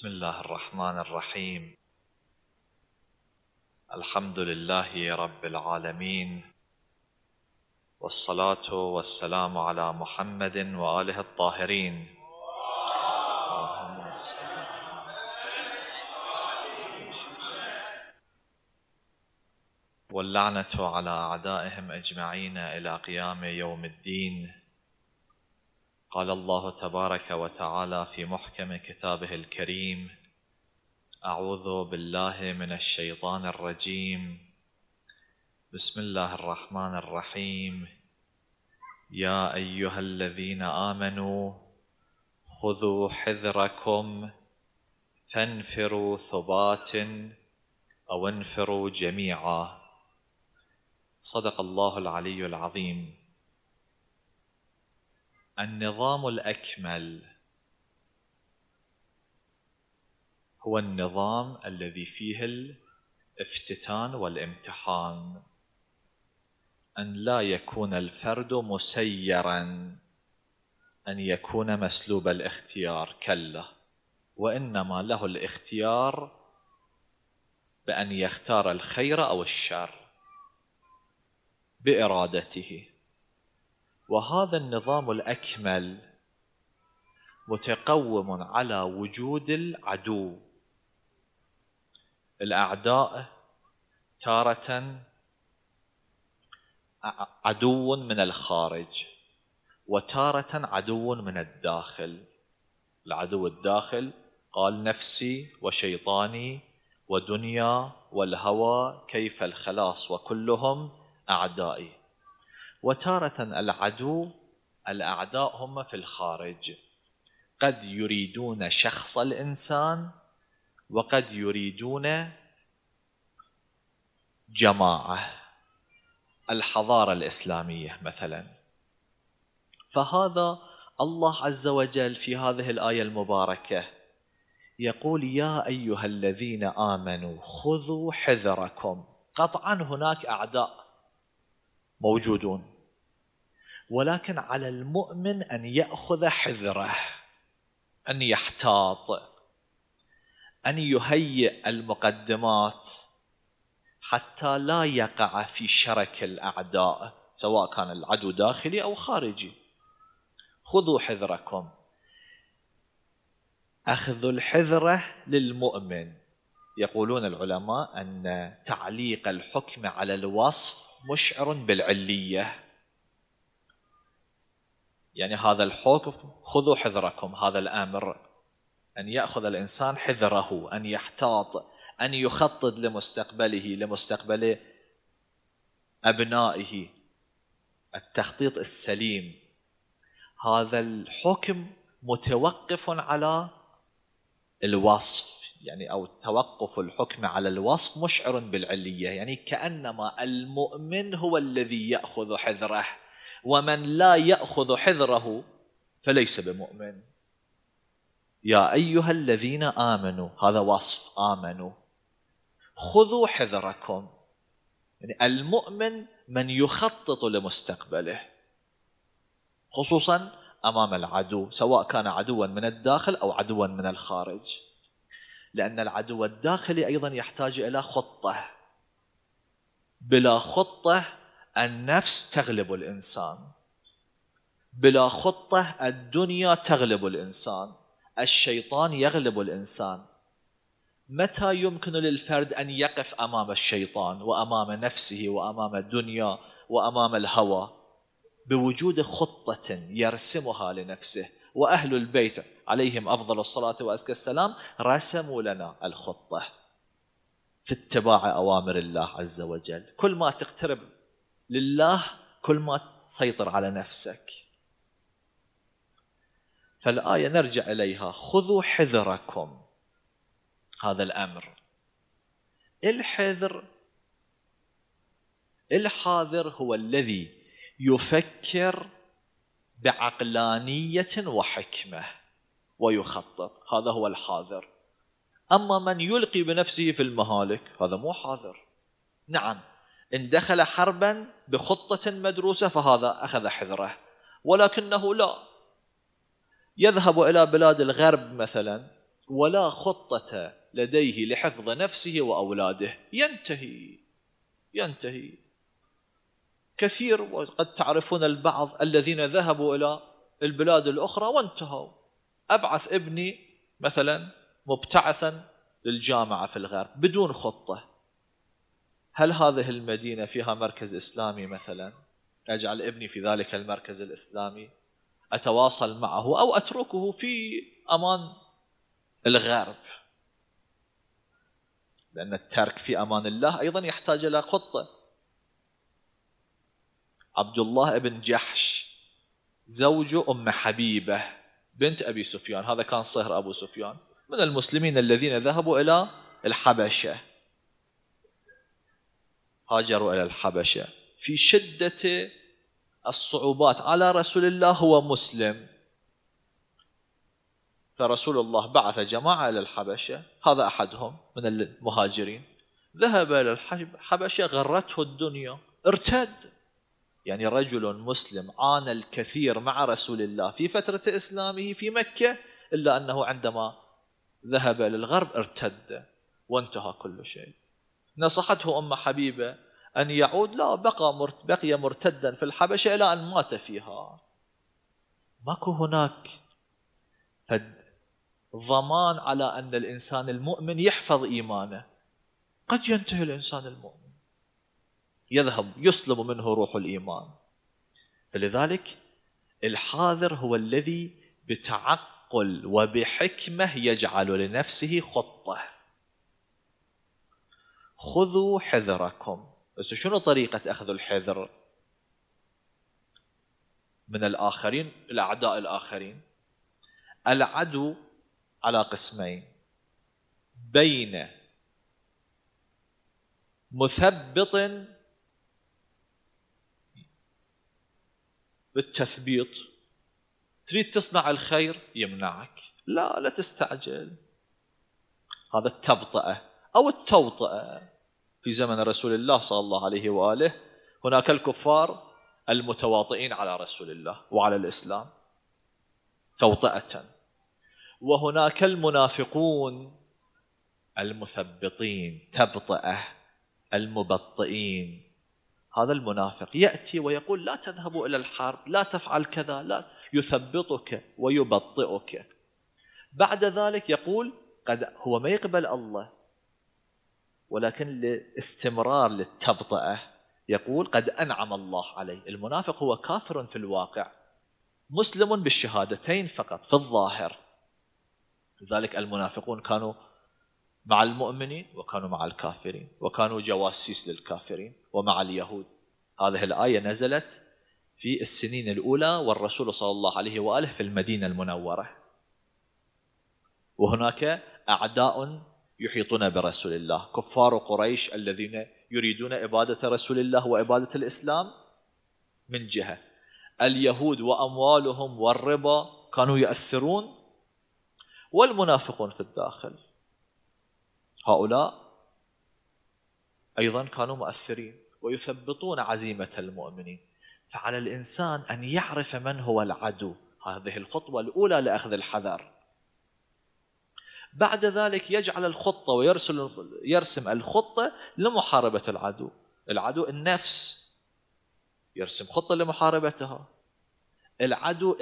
بسم الله الرحمن الرحيم. الحمد لله رب العالمين، والصلاة والسلام على محمد وآله الطاهرين. واللعنة على أعدائهم أجمعين إلى قيام يوم الدين. قال الله تبارك وتعالى في محكم كتابه الكريم: أعوذ بالله من الشيطان الرجيم. بسم الله الرحمن الرحيم. يا أيها الذين آمنوا خذوا حذركم فانفروا ثبات أو انفروا جميعا. صدق الله العلي العظيم. النظام الأكمل هو النظام الذي فيه الافتتان والامتحان، أن لا يكون الفرد مسيرا، أن يكون مسلوب الاختيار، كلا، وإنما له الاختيار بأن يختار الخير أو الشر بإرادته. وهذا النظام الأكمل متقوم على وجود العدو. الأعداء تارة عدو من الخارج، وتارة عدو من الداخل. العدو الداخل قال: نفسي وشيطاني ودنيا والهوى كيف الخلاص وكلهم أعدائي. وتارة الأعداء هم في الخارج، قد يريدون شخص الإنسان وقد يريدون جماعة، الحضارة الإسلامية مثلا. فهذا الله عز وجل في هذه الآية المباركة يقول: يا أيها الذين آمنوا خذوا حذركم. قطعا هناك أعداء موجودون، ولكن على المؤمن أن يأخذ حذره، أن يحتاط، أن يهيئ المقدمات حتى لا يقع في شرك الأعداء، سواء كان العدو داخلي أو خارجي. خذوا حذركم. أخذ الحذرة للمؤمن. يقولون العلماء أن تعليق الحكم على الوصف مشعر بالعلية، يعني هذا الحكم خذوا حذركم، هذا الأمر أن يأخذ الإنسان حذره، أن يحتاط، أن يخطط لمستقبله، لمستقبل أبنائه، التخطيط السليم. هذا الحكم متوقف على الوصف، يعني أو توقف الحكم على الوصف مشعر بالعلية، يعني كأنما المؤمن هو الذي يأخذ حذره، ومن لا يأخذ حذره فليس بمؤمن. يا أيها الذين آمنوا، هذا وصف، آمنوا. خذوا حذركم، يعني المؤمن من يخطط لمستقبله، خصوصا أمام العدو، سواء كان عدوا من الداخل أو عدوا من الخارج. لأن العدو الداخلي أيضا يحتاج إلى خطة. بلا خطة النفس تغلب الإنسان، بلا خطة الدنيا تغلب الإنسان، الشيطان يغلب الإنسان. متى يمكن للفرد أن يقف أمام الشيطان وأمام نفسه وأمام الدنيا وأمام الهوى؟ بوجود خطة يرسمها لنفسه. وأهل البيت عليهم أفضل الصلاة وأزكى السلام رسموا لنا الخطة في اتباع أوامر الله عز وجل. كل ما تقترب لله كل ما تسيطر على نفسك. فالآية نرجع إليها: خذوا حذركم. هذا الأمر. الحاذر هو الذي يفكر بعقلانية وحكمة ويخطط، هذا هو الحاذر. أما من يلقي بنفسه في المهالك هذا مو حاذر. نعم، إن دخل حربا بخطة مدروسة فهذا أخذ حذره، ولكنه لا، يذهب إلى بلاد الغرب مثلا ولا خطة لديه لحفظ نفسه وأولاده، ينتهي. كثير، وقد تعرفون البعض الذين ذهبوا إلى البلاد الأخرى وانتهوا. أبعث ابني مثلا مبتعثا للجامعة في الغرب بدون خطة. هل هذه المدينة فيها مركز إسلامي مثلا؟ أجعل ابني في ذلك المركز الإسلامي، أتواصل معه أو أتركه في أمان الغرب، لأن الترك في أمان الله أيضا يحتاج إلى خطة. عبد الله بن جحش زوج أم حبيبة بنت أبي سفيان، هذا كان صهر أبو سفيان، من المسلمين الذين ذهبوا إلى الحبشة، هاجروا إلى الحبشة في شدة الصعوبات على رسول الله، هو مسلم، فرسول الله بعث جماعة إلى الحبشة، هذا أحدهم من المهاجرين، ذهب إلى الحبشة، غرته الدنيا، ارتد. يعني رجل مسلم عانى الكثير مع رسول الله في فترة إسلامه في مكة، إلا أنه عندما ذهب إلى الغرب ارتد وانتهى كل شيء. نصحته أم حبيبة أن يعود، لا، بقي مرتدا في الحبشة إلى أن مات فيها. ماكو هناك ضمان على أن الإنسان المؤمن يحفظ إيمانه. قد ينتهي الإنسان المؤمن، يذهب، يسلب منه روح الإيمان. فلذلك الحاذر هو الذي بتعقل وبحكمة يجعل لنفسه خطة. خذوا حذركم. بس شنو طريقة أخذ الحذر من الآخرين، الأعداء الآخرين؟ العدو على قسمين: بين مثبط بالتثبيط، تريد تصنع الخير يمنعك، لا تستعجل، هذا التبطئة أو التوطئة. في زمن رسول الله صلى الله عليه وآله هناك الكفار المتواطئين على رسول الله وعلى الإسلام توطئة، وهناك المنافقون المثبطين تبطئة، المبطئين. هذا المنافق يأتي ويقول لا تذهبوا إلى الحرب، لا تفعل كذا، لا، يثبطك ويبطئك. بعد ذلك يقول قد هو ما يقبل الله، ولكن لاستمرار للتبطئة يقول قد أنعم الله عليه. المنافق هو كافر في الواقع، مسلم بالشهادتين فقط في الظاهر. لذلك المنافقون كانوا مع المؤمنين وكانوا مع الكافرين، وكانوا جواسيس للكافرين ومع اليهود. هذه الآية نزلت في السنين الأولى والرسول صلى الله عليه وآله في المدينة المنورة، وهناك أعداء يحيطون برسول الله، كفار قريش الذين يريدون إبادة رسول الله وإبادة الإسلام من جهة، اليهود وأموالهم والربا كانوا يأثرون، والمنافقون في الداخل، هؤلاء أيضا كانوا مؤثرين ويثبطون عزيمة المؤمنين. فعلى الإنسان أن يعرف من هو العدو، هذه الخطوة الأولى لأخذ الحذر. بعد ذلك يجعل الخطة ويرسم الخطة لمحاربة العدو. العدو النفس، يرسم خطة لمحاربتها. العدو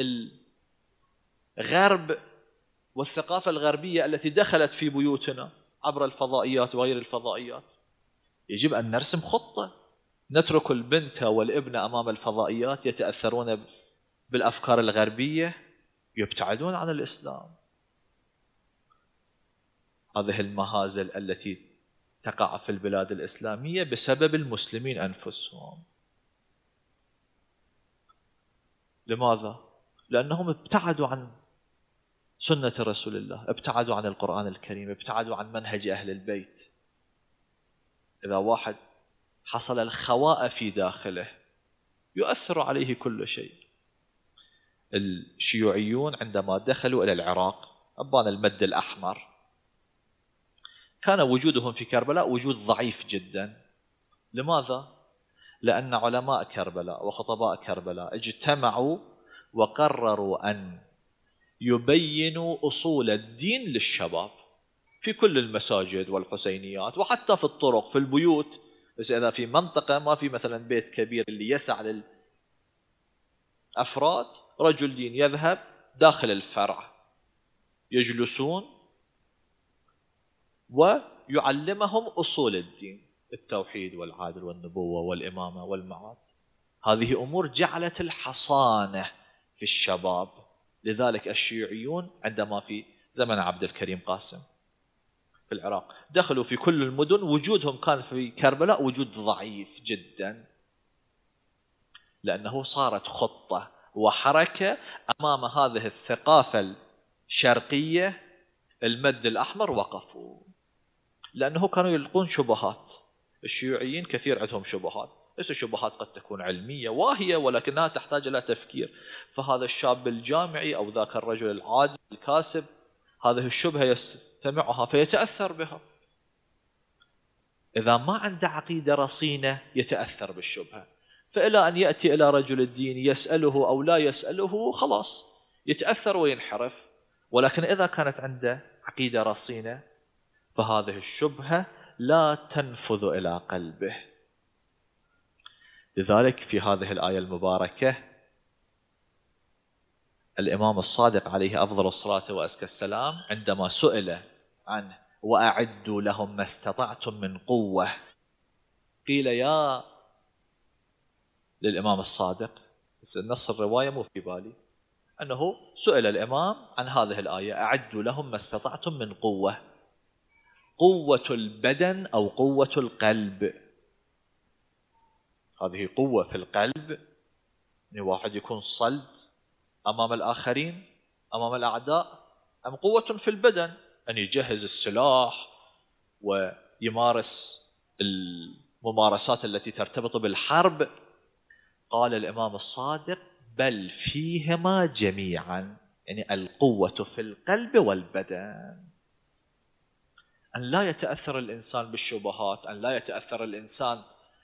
الغرب والثقافة الغربية التي دخلت في بيوتنا عبر الفضائيات وغير الفضائيات، يجب أن نرسم خطة. نترك البنت والابن أمام الفضائيات يتأثرون بالأفكار الغربية، يبتعدون عن الإسلام. هذه المهازل التي تقع في البلاد الإسلامية بسبب المسلمين أنفسهم. لماذا؟ لأنهم ابتعدوا عن سنة رسول الله، ابتعدوا عن القرآن الكريم، ابتعدوا عن منهج أهل البيت. إذا واحد حصل الخواء في داخله يؤثر عليه كل شيء. الشيوعيون عندما دخلوا إلى العراق، أبان المد الأحمر، كان وجودهم في كربلاء وجود ضعيف جدا. لماذا؟ لأن علماء كربلاء وخطباء كربلاء اجتمعوا وقرروا أن يبين أصول الدين للشباب في كل المساجد والحسينيات وحتى في الطرق في البيوت. بس إذا في منطقة ما في مثلا بيت كبير اللي يسع للأفراد، رجل دين يذهب داخل الفرع يجلسون ويعلمهم أصول الدين، التوحيد والعدل والنبوة والإمامة والمعاد. هذه أمور جعلت الحصانة في الشباب. لذلك الشيوعيون عندما في زمن عبد الكريم قاسم في العراق دخلوا في كل المدن، وجودهم كان في كربلاء وجود ضعيف جدا، لأنه صارت خطة وحركة أمام هذه الثقافة الشرقية. المد الأحمر وقفوا لأنه كانوا يلقون شبهات. الشيوعيين كثير عندهم شبهات، بس الشبهات قد تكون علمية واهية ولكنها تحتاج إلى تفكير. فهذا الشاب الجامعي أو ذاك الرجل العادي الكاسب هذه الشبهة يستمعها فيتأثر بها. إذا ما عنده عقيدة رصينة يتأثر بالشبهة، فإلى أن يأتي إلى رجل الدين يسأله أو لا يسأله خلاص يتأثر وينحرف. ولكن إذا كانت عنده عقيدة رصينة فهذه الشبهة لا تنفذ إلى قلبه. لذلك في هذه الآية المباركة الإمام الصادق عليه أفضل الصلاة وأزكى السلام عندما سئل عنه وأعدوا لهم ما استطعتم من قوة، قيل يا للإمام الصادق، بس نص الرواية مو في بالي، أنه سئل الإمام عن هذه الآية أعدوا لهم ما استطعتم من قوة. قوة البدن أو قوة القلب؟ هذه قوة في القلب، يعني واحد يكون صلب أمام الآخرين أمام الأعداء، أم قوة في البدن أن يجهز السلاح ويمارس الممارسات التي ترتبط بالحرب؟ قال الإمام الصادق بل فيهما جميعا، يعني القوة في القلب والبدن. أن لا يتأثر الإنسان بالشبهات، أن لا يتأثر الإنسان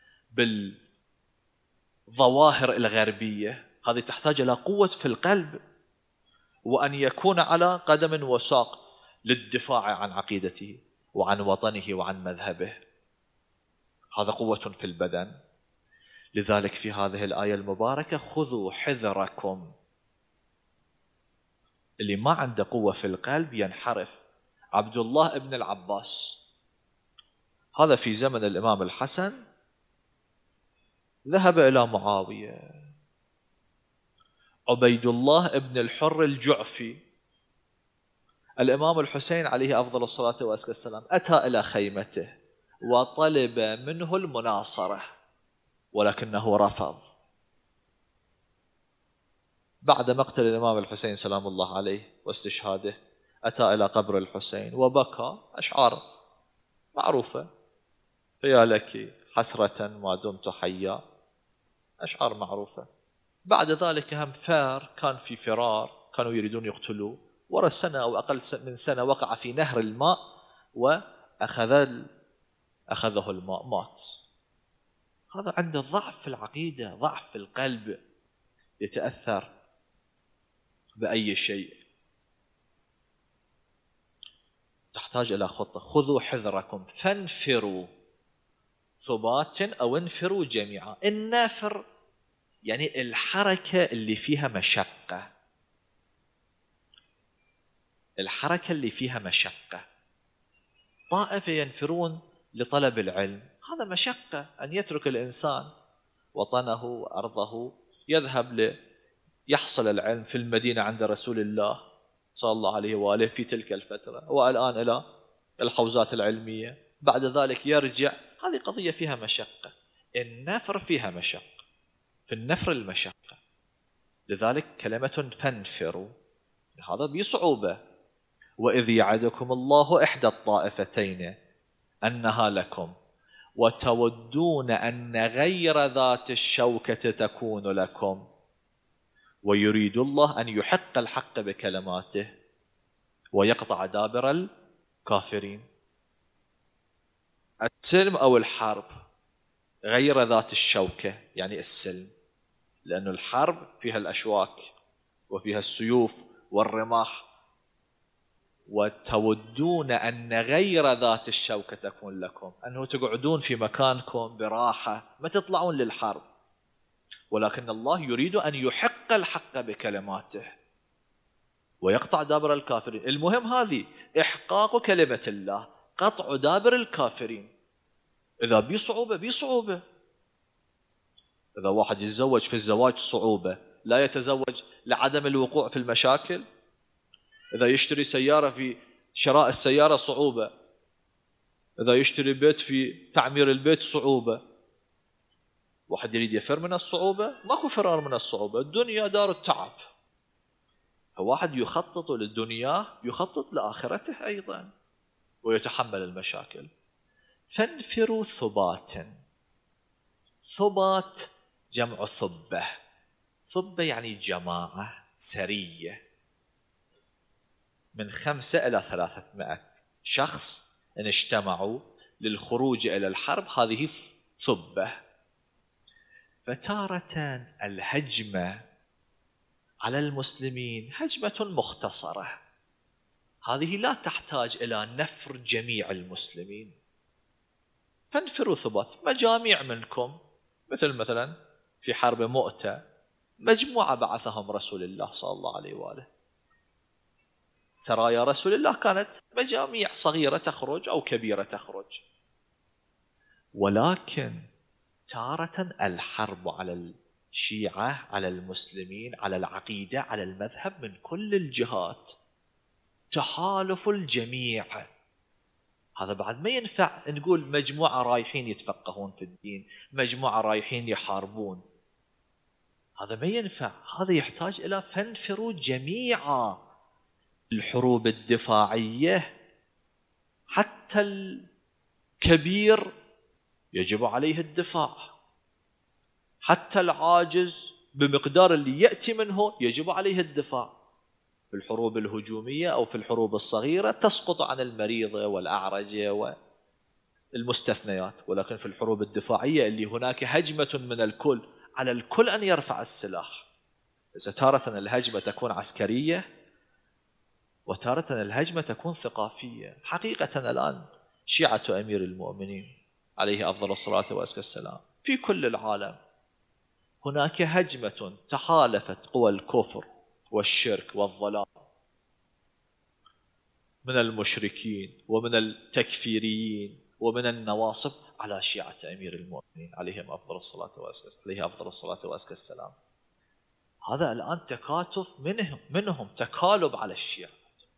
بالظواهر الغربية، هذه تحتاج إلى قوة في القلب، وأن يكون على قدم وساق للدفاع عن عقيدته وعن وطنه وعن مذهبه. هذا قوة في البدن. لذلك في هذه الآية المباركة خذوا حذركم. اللي ما عنده قوة في القلب ينحرف. عبد الله ابن العباس هذا في زمن الإمام الحسن ذهب إلى معاوية. عبيد الله ابن الحر الجعفي، الإمام الحسين عليه أفضل الصلاة والسلام أتى إلى خيمته وطلب منه المناصرة ولكنه رفض. بعد مقتل الإمام الحسين سلام الله عليه واستشهاده أتى إلى قبر الحسين وبكى أشعار معروفة: يا لك حسرة ما دمت حيا، أشعار معروفة. بعد ذلك هم ثار، كان في فرار، كانوا يريدون يقتلوه، ورا السنة أو أقل من سنة وقع في نهر الماء وأخذه الماء مات. هذا عنده ضعف في العقيدة، ضعف في القلب، يتأثر بأي شيء. تحتاج إلى خطة. خذوا حذركم فانفروا ثبات أو انفروا جميعا. النفر يعني الحركة اللي فيها مشقة، الحركة اللي فيها مشقة. طائفة ينفرون لطلب العلم، هذا مشقة أن يترك الإنسان وطنه وأرضه يذهب ليحصل العلم في المدينة عند رسول الله صلى الله عليه وآله في تلك الفترة، والآن إلى الحوزات العلمية، بعد ذلك يرجع. هذه قضية فيها مشقة. النفر فيها مشقة، في النفر المشقة. لذلك كلمة فانفروا هذا بصعوبة. وإذ يعدكم الله إحدى الطائفتين أنها لكم وتودون أن غير ذات الشوكة تكون لكم ويريد الله أن يحق الحق بكلماته ويقطع دابر الكافرين. السلم أو الحرب غير ذات الشوكة يعني السلم، لأن الحرب فيها الأشواك وفيها السيوف والرماح، وتودون أن غير ذات الشوكة تكون لكم، أنه تقعدون في مكانكم براحة ما تطلعون للحرب، ولكن الله يريد أن يحق الحق بكلماته ويقطع دابر الكافرين. المهم هذه إحقاق كلمة الله، قطع دابر الكافرين. إذا بصعوبة بصعوبة، إذا واحد يتزوج في الزواج صعوبة، لا يتزوج لعدم الوقوع في المشاكل. إذا يشتري سيارة في شراء السيارة صعوبة، إذا يشتري بيت في تعمير البيت صعوبة. واحد يريد يفر من الصعوبة، ماكو فرار من الصعوبة، الدنيا دار التعب. فواحد يخطط للدنيا يخطط لآخرته أيضا ويتحمل المشاكل. فانفروا ثبات. ثبات جمع ثبة. ثبة يعني جماعة سرية من 5 إلى 300 شخص إن اجتمعوا للخروج إلى الحرب، هذه ثبة. فتارة الهجمة على المسلمين هجمة مختصرة، هذه لا تحتاج إلى نفر جميع المسلمين. فانفروا ثبات، مجاميع منكم، مثلا في حرب مؤتة مجموعة بعثهم رسول الله صلى الله عليه وآله. سرايا رسول الله كانت مجاميع صغيرة تخرج أو كبيرة تخرج. ولكن تارة الحرب على الشيعة، على المسلمين، على العقيدة، على المذهب من كل الجهات، تحالف الجميع. هذا بعد ما ينفع نقول مجموعة رايحين يتفقهون في الدين، مجموعة رايحين يحاربون، هذا ما ينفع. هذا يحتاج إلى فانفروا جميعا. الحروب الدفاعية حتى الكبير يجب عليه الدفاع، حتى العاجز بمقدار اللي يأتي منه يجب عليه الدفاع. في الحروب الهجومية أو في الحروب الصغيرة تسقط عن المريضة والأعرجة والمستثنيات، ولكن في الحروب الدفاعية اللي هناك هجمة من الكل، على الكل أن يرفع السلاح. إذا تارة الهجمة تكون عسكرية وتارة الهجمة تكون ثقافية. حقيقة الآن شيعة أمير المؤمنين عليه أفضل الصلاة وأزكى السلام في كل العالم هناك هجمة تحالفت قوى الكفر والشرك والضلال من المشركين ومن التكفيريين ومن النواصب على شيعة أمير المؤمنين عليه أفضل الصلاة وأزكى السلام. هذا الآن تكاتف منهم تكالب على الشيعة.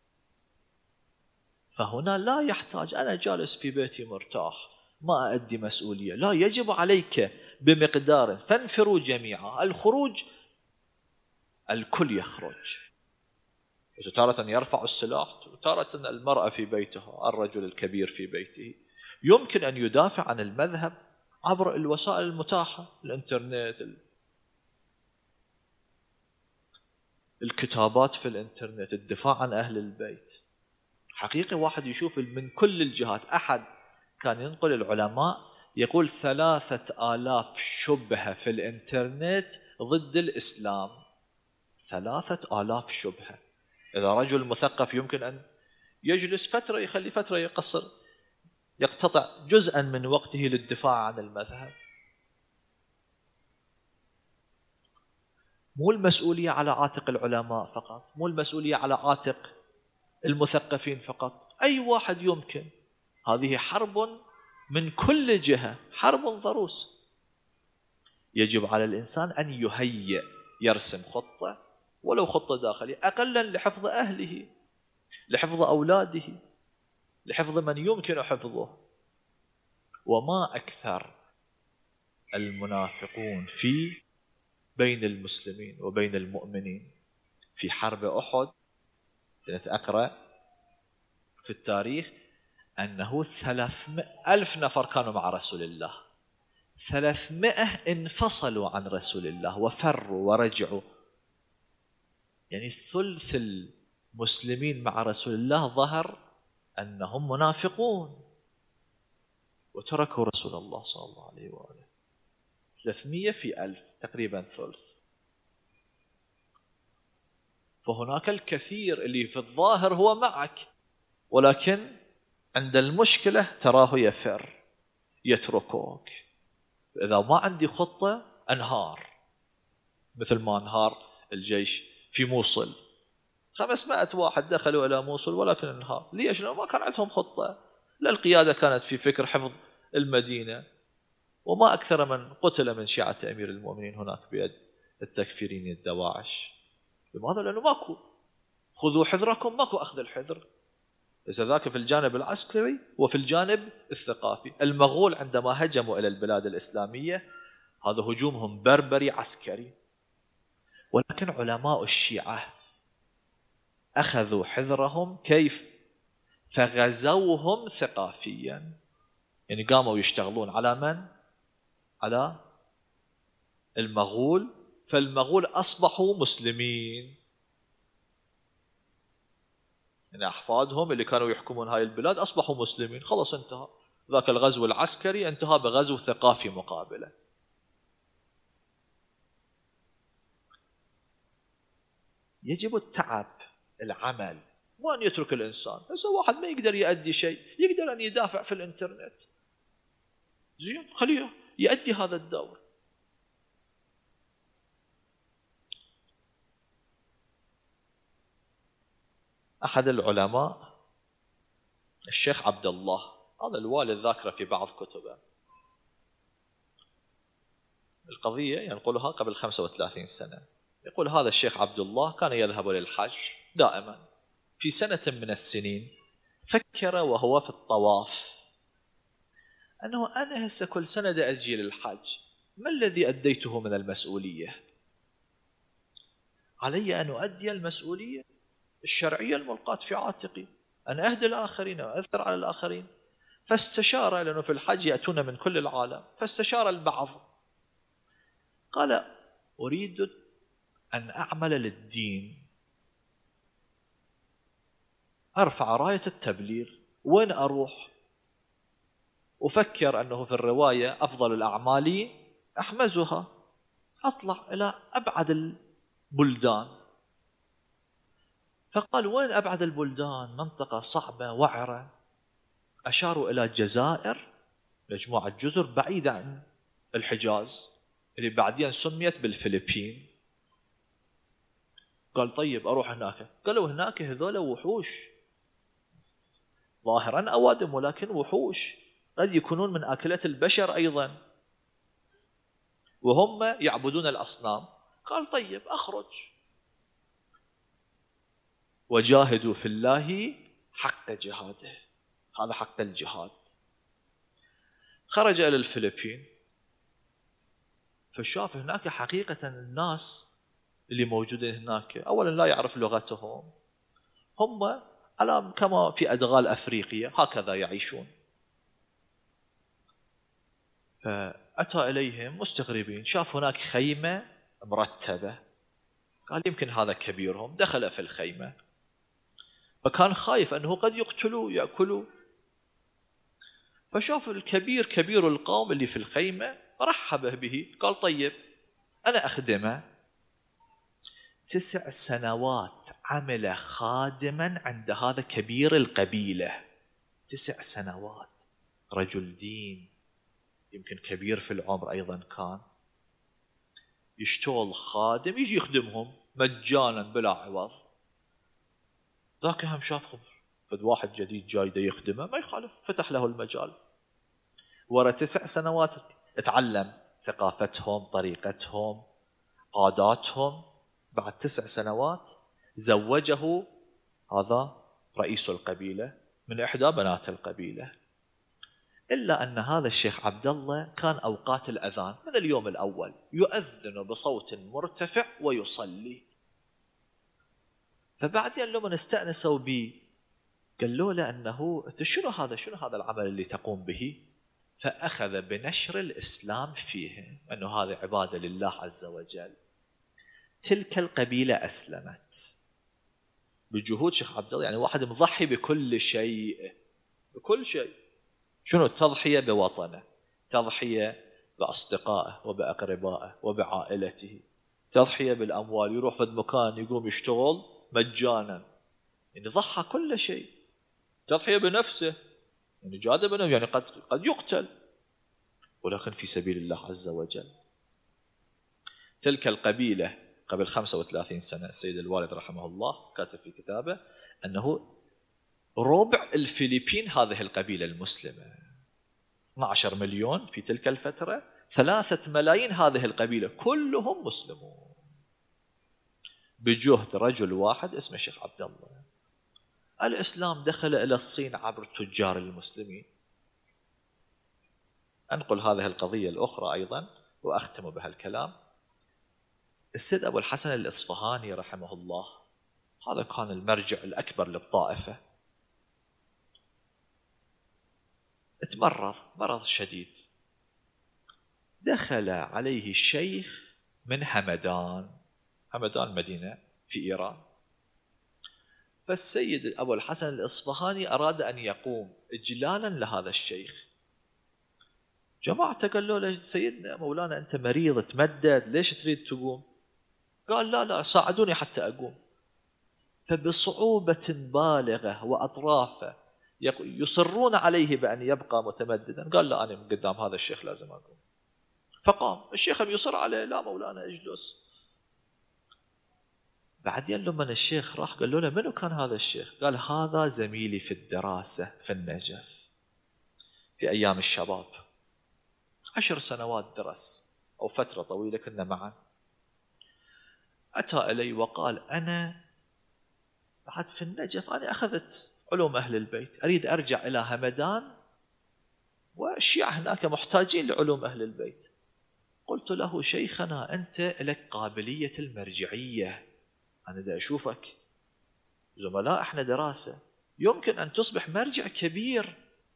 فهنا لا يحتاج أنا جالس في بيتي مرتاح ما أؤدي مسؤولية، لا، يجب عليك بمقدار. فانفروا جميعا. الخروج الكل يخرج، تارة يرفع السلاح، تارة المرأة في بيتها، الرجل الكبير في بيته يمكن أن يدافع عن المذهب عبر الوسائل المتاحة، الإنترنت، الكتابات في الإنترنت، الدفاع عن أهل البيت. حقيقة واحد يشوف من كل الجهات. أحد كان ينقل العلماء يقول 3000 شبهة في الإنترنت ضد الإسلام. 3000 شبهة. إذا رجل مثقف يمكن أن يجلس فترة، يخلي فترة يقصر، يقتطع جزءا من وقته للدفاع عن المذهب. مو المسؤولية على عاتق العلماء فقط، مو المسؤولية على عاتق المثقفين فقط، أي واحد يمكن. هذه حرب من كل جهة، حرب ضروس. يجب على الإنسان أن يهيئ، يرسم خطة، ولو خطة داخلية أقلا لحفظ أهله، لحفظ أولاده، لحفظ من يمكن حفظه. وما أكثر المنافقون في بين المسلمين وبين المؤمنين. في حرب أحد كنت أقرأ في التاريخ أنه 300,000 نفر كانوا مع رسول الله، 300 انفصلوا عن رسول الله وفروا ورجعوا. يعني ثلث المسلمين مع رسول الله ظهر أنهم منافقون وتركوا رسول الله صلى الله عليه وآله. 300 في 1000 تقريبا ثلث. فهناك الكثير اللي في الظاهر هو معك، ولكن عند المشكلة تراه يفر، يتركوك. إذا ما عندي خطة أنهار، مثل ما انهار الجيش في موصل. 500 واحد دخلوا إلى موصل ولكن انهار. ليش؟ لأنه ما كان عندهم خطة. لا القيادة كانت في فكر حفظ المدينة، وما أكثر من قتل من شيعة أمير المؤمنين هناك بيد التكفيرين الدواعش. لماذا؟ لأنه ماكو خذوا حذركم، ماكو أخذ الحذر. إذا ذاك في الجانب العسكري وفي الجانب الثقافي. المغول عندما هجموا إلى البلاد الإسلامية هذا هجومهم بربري عسكري، ولكن علماء الشيعة أخذوا حذرهم. كيف؟ فغزوهم ثقافيا، يعني قاموا يشتغلون على من؟ على المغول. فالمغول أصبحوا مسلمين، يعني أحفادهم اللي كانوا يحكمون هاي البلاد أصبحوا مسلمين. خلص انتهى ذاك الغزو العسكري، انتهى بغزو ثقافي مقابله. يجب التعب، العمل، وأن يترك الإنسان. هسه واحد ما يقدر يؤدي شيء، يقدر أن يدافع في الإنترنت، زين خليه يؤدي هذا الدور. أحد العلماء الشيخ عبد الله، هذا الوالد ذاكره في بعض كتبه، القضية ينقلها قبل 35 سنة. يقول هذا الشيخ عبد الله كان يذهب للحج دائما. في سنة من السنين فكر وهو في الطواف أنه أنا هسه كل سنة أجي للحج، ما الذي أديته من المسؤولية؟ علي أن أؤدي المسؤولية الشرعية الملقاة في عاتقي، أن أهدي الآخرين وأثر على الآخرين. فاستشار، لأنه في الحج يأتون من كل العالم، فاستشار البعض قال أريد أن أعمل للدين، أرفع راية التبليغ. وين أروح؟ أفكر أنه في الرواية أفضل الأعمال أحمزها، أطلع إلى أبعد البلدان. فقال وين أبعد البلدان؟ منطقة صعبة وعرة. أشاروا إلى الجزائر، مجموعة جزر بعيدة عن الحجاز اللي بعدين سميت بالفلبين. قال طيب أروح هناك. قالوا هناك هذول وحوش، ظاهرا أوادم ولكن وحوش، قد يكونون من آكلة البشر أيضا، وهم يعبدون الأصنام. قال طيب أخرج. وجاهدوا في الله حق جهاده، هذا حق الجهاد. خرج إلى الفلبين، فشاف هناك حقيقة الناس اللي موجودين هناك أولا لا يعرف لغتهم، هم كما في أدغال أفريقيا هكذا يعيشون. فأتى إليهم مستغربين، شاف هناك خيمة مرتبة، قال يمكن هذا كبيرهم. دخل في الخيمة، فكان خايف أنه قد يقتلوا يأكلوا. فشاف الكبير كبير القوم اللي في الخيمة، رحب به، قال طيب أنا أخدمه. 9 سنوات عمل خادما عند هذا كبير القبيلة. 9 سنوات، رجل دين، يمكن كبير في العمر أيضا، كان يشتغل خادم، يجي يخدمهم مجانا بلا عوض. ذاك هم شاف خبر فد واحد جديد جاي دا يخدمه، ما يخالف، فتح له المجال. ورا 9 سنوات اتعلم ثقافتهم، طريقتهم، عاداتهم. بعد 9 سنوات زوجه هذا رئيس القبيلة من إحدى بنات القبيلة. إلا أن هذا الشيخ عبد الله كان أوقات الأذان من اليوم الأول يؤذن بصوت مرتفع ويصلي. فبعدين لما استأنسوا به قالوا له أنه شنو هذا العمل اللي تقوم به؟ فأخذ بنشر الإسلام فيه، أنه هذا عبادة لله عز وجل. تلك القبيلة أسلمت بجهود شيخ عبد الله، يعني واحد مضحي بكل شيء، بكل شيء. شنو التضحية؟ بوطنه، تضحية بأصدقائه وبأقربائه وبعائلته. تضحية بالأموال، يروح في المكان يقوم يشتغل مجانا، يعني ضحى كل شيء. تضحية بنفسه، يعني جاد بنفسه، يعني قد يقتل ولكن في سبيل الله عز وجل. تلك القبيلة قبل 35 سنة السيد الوالد رحمه الله كاتب في كتابه أنه ربع الفلبين هذه القبيلة المسلمة، 12 مليون في تلك الفترة، 3 ملايين هذه القبيلة كلهم مسلمون بجهد رجل واحد اسمه الشيخ عبد الله. الإسلام دخل إلى الصين عبر تجار المسلمين. أنقل هذه القضية الأخرى أيضا وأختم بها الكلام. السيد أبو الحسن الإصفهاني رحمه الله، هذا كان المرجع الأكبر للطائفة. اتمرض مرض شديد، دخل عليه الشيخ من همدان مدينة في إيران. فالسيد أبو الحسن الإصفهاني أراد أن يقوم إجلالا لهذا الشيخ. جماعة قالوا له سيدنا مولانا أنت مريض تمدد، ليش تريد تقوم؟ قال لا ساعدوني حتى أقوم. فبصعوبة بالغة وأطرافه يصرون عليه بأن يبقى متمددا. قال لا، أنا من قدام هذا الشيخ لازم أقوم. فقام الشيخ يصر عليه، لا مولانا اجلس. بعدين لما الشيخ راح قال له منو كان هذا الشيخ؟ قال هذا زميلي في الدراسة في النجف في أيام الشباب، 10 سنوات درس أو فترة طويلة كنا معا. أتى إلي وقال أنا بعد في النجف أنا أخذت علوم أهل البيت، أريد أرجع إلى همدان والشيعة هناك محتاجين لعلوم أهل البيت. قلت له شيخنا أنت لك قابلية المرجعية، أنا دا أشوفك زملاء إحنا دراسة، يمكن أن تصبح مرجع كبير.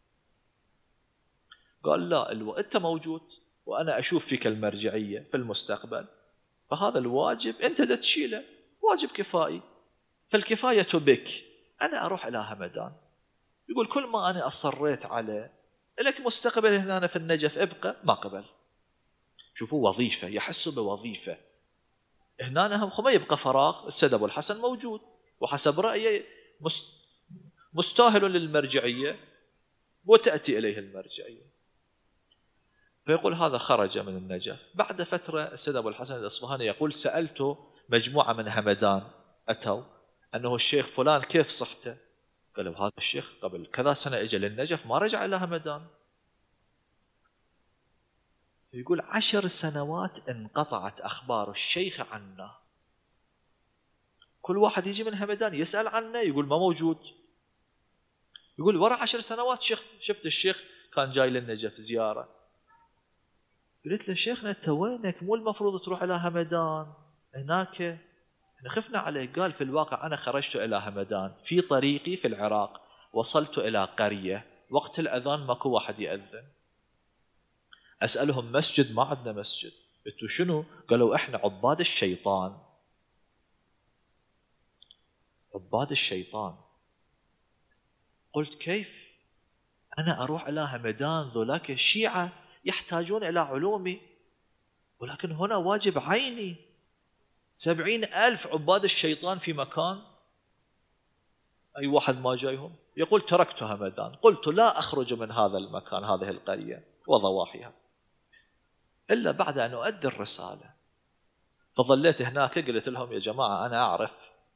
قال لا، أنت موجود وأنا أشوف فيك المرجعية في المستقبل، فهذا الواجب أنت دا تشيله، واجب كفائي، فالكفاية بك. أنا أروح إلى همدان. يقول كل ما أنا أصريت عليه لك مستقبل هنا في النجف ابقى، ما قبل. شوفوا وظيفة، يحسوا بوظيفة هنا، هم ما يبقى فراغ. السيد أبو الحسن موجود وحسب رأيه مستاهل للمرجعية وتأتي إليه المرجعية. فيقول هذا خرج من النجف. بعد فترة السيد أبو الحسن الإصفهاني يقول سألته مجموعة من همدان أتوا أنه الشيخ فلان كيف صحته؟ قالوا هذا الشيخ قبل كذا سنة إجا للنجف ما رجع إلى همدان. يقول 10 سنوات انقطعت أخبار الشيخ عنا، كل واحد يجي من همدان يسأل عنه يقول ما موجود. يقول ورا 10 سنوات شفت الشيخ كان جاي للنجف زيارة. قلت له شيخنا انت وينك؟ مو المفروض تروح إلى همدان هناك، احنا خفنا عليك. قال في الواقع أنا خرجت إلى همدان في طريقي في العراق، وصلت إلى قرية وقت الأذان ماكو واحد يأذن، أسألهم مسجد، ما عندنا مسجد. قلت شنو؟ قالوا إحنا عباد الشيطان. عباد الشيطان. قلت كيف أنا أروح إلى همدان؟ ذولاك الشيعة يحتاجون إلى علومي، ولكن هنا واجب عيني. 70,000 عباد الشيطان في مكان، أي واحد ما جايهم. يقول تركت همدان، قلت لا أخرج من هذا المكان هذه القرية وضواحيها إلا بعد أن أؤدي الرسالة. فظليت هناك قلت لهم يا جماعة أنا أعرف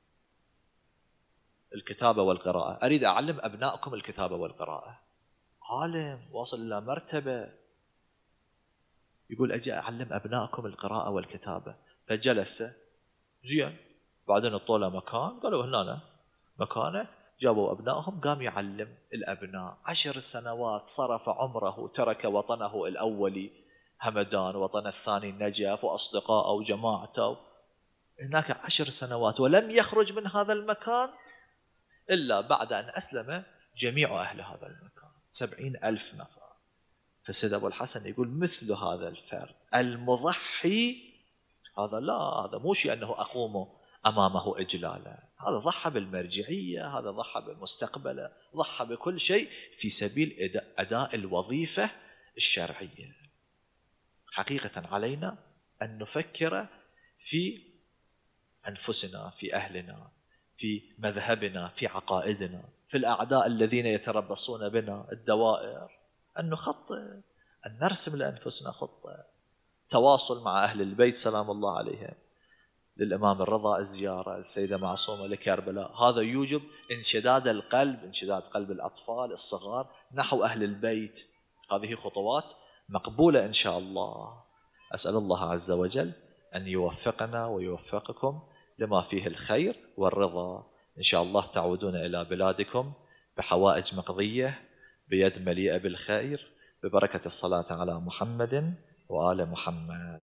الكتابة والقراءة، أريد أعلم أبنائكم الكتابة والقراءة. عالم واصل إلى مرتبة يقول أجي أعلم أبنائكم القراءة والكتابة. فجلس زين، بعدين طوله مكان قالوا هنا مكانه، جابوا أبنائهم قام يعلم الأبناء. 10 سنوات صرف عمره، ترك وطنه الأولي همدان، وطن الثاني النجف وأصدقائه وجماعته هناك 10 سنوات، ولم يخرج من هذا المكان إلا بعد أن أسلم جميع أهل هذا المكان، 70,000 نفر. فالسيد أبو الحسن يقول مثل هذا الفرد المضحي، هذا مو شيء أنه أقوم أمامه إجلالا، هذا ضحى بالمرجعية، هذا ضحى بمستقبله، ضحى بكل شيء في سبيل أداء الوظيفة الشرعية. حقيقة علينا أن نفكر في أنفسنا، في أهلنا، في مذهبنا، في عقائدنا، في الأعداء الذين يتربصون بنا، الدوائر، أن نخطط، أن نرسم لأنفسنا خطة. تواصل مع أهل البيت سلام الله عليهم، للإمام الرضا الزيارة، السيدة معصومة لكربلاء، هذا يوجب انشداد القلب، انشداد قلب الأطفال الصغار نحو أهل البيت. هذه خطوات مقبولة إن شاء الله. أسأل الله عز وجل أن يوفقنا ويوفقكم لما فيه الخير والرضا. إن شاء الله تعودون إلى بلادكم بحوائج مقضية، بيد مليئة بالخير، ببركة الصلاة على محمد وآل محمد.